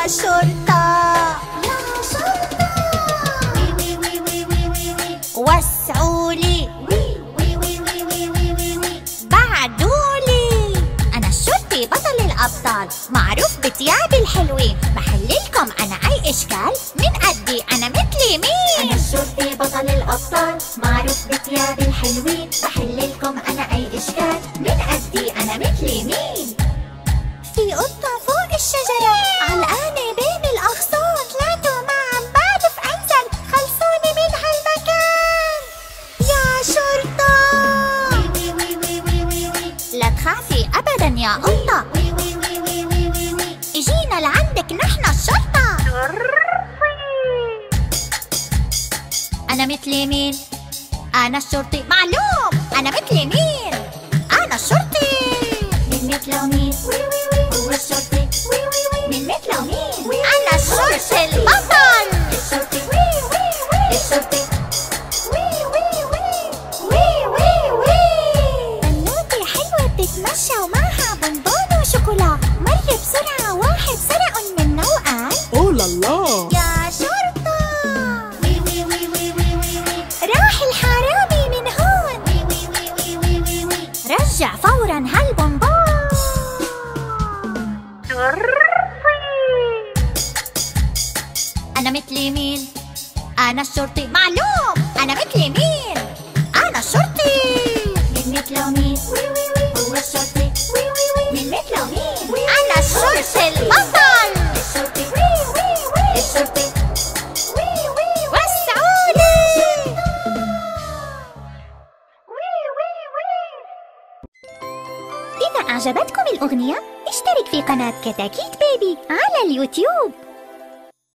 شرطة يا شرطة، وسعولي بعدولي. أنا الشرطي بطل الأبطال، معروف بتيابي الحلوين، بحللكم أنا أي إشكال، من قدي أنا مثلي مين؟ أنا الشرطي بطل الأبطال، معروف بتيابي الحلوين، بحللكم أنا أي إشكال، من قدي أنا مثلي مين؟ في قطة فوق الشجرة علقانة بين الأغصان، طلعتوا مع بعض في أنزل، خلصوني من هالمكان يا شرطة. لا تخافي أبدا يا قطة، اجينا لعندك نحن الشرطة. أنا مثلي مين؟ أنا الشرطي معلوم، أنا مثلي مين؟ أنا الشرطي. من مثله مين؟ هو الشرطي. من مثله مين؟ أنا الشرطي البطل. الشرطي الشرطي. بنوتة حلوة بتتمشى ومعها بونبون وشوكولا، مر بسرعة واحد سرقن منه وقال أوه لالا يا شرطة، راح الحرامي من هون، رجع فورا هالبونبون. أنا مثلي مين؟ أنا الشرطي معلوم، أنا مثلي مين؟ أنا الشرطي. من مثله مين؟ هو الشرطي. من مثله مين؟ أنا الشرطي البطل. الشرطي الشرطي. وسعولي. إذا أعجبتكم الأغنية اشترك في قناة كتاكيت بيبي على اليوتيوب.